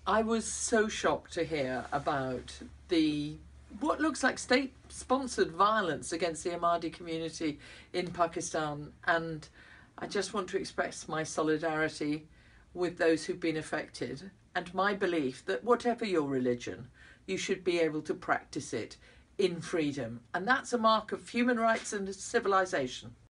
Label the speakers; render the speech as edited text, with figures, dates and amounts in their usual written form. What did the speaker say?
Speaker 1: I was so shocked to hear about what looks like state-sponsored violence against the Ahmadi community in Pakistan, and I just want to express my solidarity with those who've been affected, and my belief that whatever your religion, you should be able to practice it in freedom, and that's a mark of human rights and civilization.